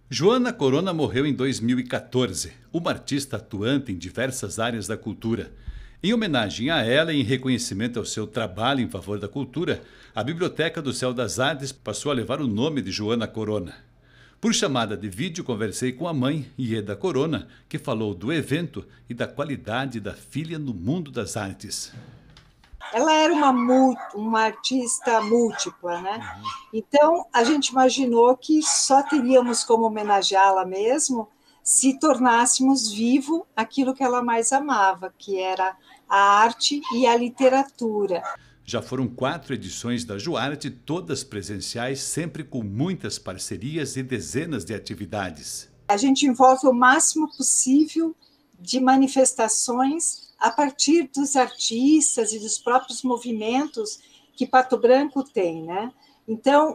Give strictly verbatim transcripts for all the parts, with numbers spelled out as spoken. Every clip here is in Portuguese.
Joana Corona morreu em dois mil e quatorze, uma artista atuante em diversas áreas da cultura. Em homenagem a ela e em reconhecimento ao seu trabalho em favor da cultura, a Biblioteca do Céu das Artes passou a levar o nome de Joana Corona. Por chamada de vídeo, conversei com a mãe, Ieda Corona, que falou do evento e da qualidade da filha no mundo das artes. Ela era uma, uma artista múltipla, né? Uhum. Então, a gente imaginou que só teríamos como homenageá-la mesmo se tornássemos vivo aquilo que ela mais amava, que era a arte e a literatura. Já foram quatro edições da Joarte, todas presenciais, sempre com muitas parcerias e dezenas de atividades. A gente envolve o máximo possível de manifestações a partir dos artistas e dos próprios movimentos que Pato Branco tem, né? Então,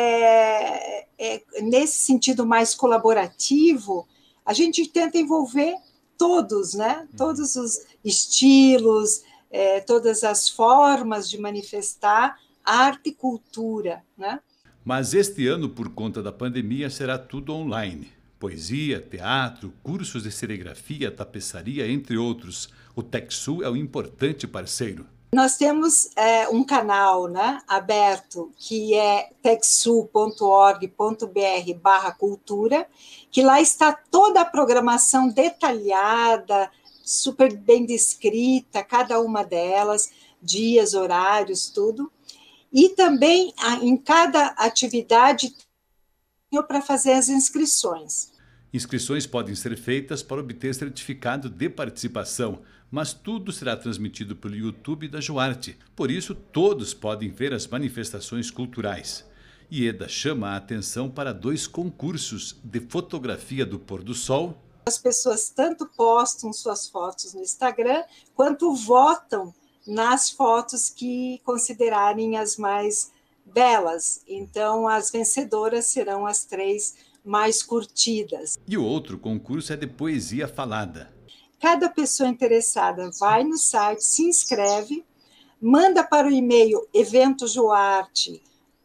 é, é, nesse sentido mais colaborativo, a gente tenta envolver todos, né? Todos os estilos, é, todas as formas de manifestar arte e cultura, né? Mas este ano, por conta da pandemia, será tudo online. Poesia, teatro, cursos de serigrafia, tapeçaria, entre outros. O TechSul é um importante parceiro. Nós temos é, um canal, né, aberto, que é techsul ponto org ponto br barra cultura, que lá está toda a programação detalhada, super bem descrita, cada uma delas, dias, horários, tudo. E também, em cada atividade, para fazer as inscrições. Inscrições podem ser feitas para obter certificado de participação, mas tudo será transmitido pelo YouTube da Joarte. Por isso, todos podem ver as manifestações culturais. Ieda chama a atenção para dois concursos de fotografia do pôr do sol. As pessoas tanto postam suas fotos no Instagram, quanto votam nas fotos que considerarem as mais belas. Então, as vencedoras serão as três mais curtidas. E o outro concurso é de poesia falada. Cada pessoa interessada vai no site, se inscreve, manda para o e-mail eventojoarte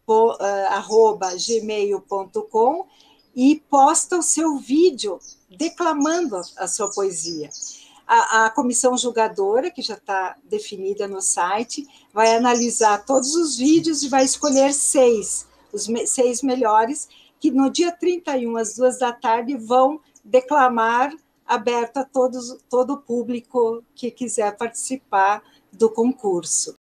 arroba gmail ponto com e posta o seu vídeo declamando a sua poesia. A, a comissão julgadora, que já está definida no site, vai analisar todos os vídeos e vai escolher seis, os me, seis melhores, que no dia trinta e um, às duas da tarde, vão declamar aberto a todos, todo o público que quiser participar do concurso.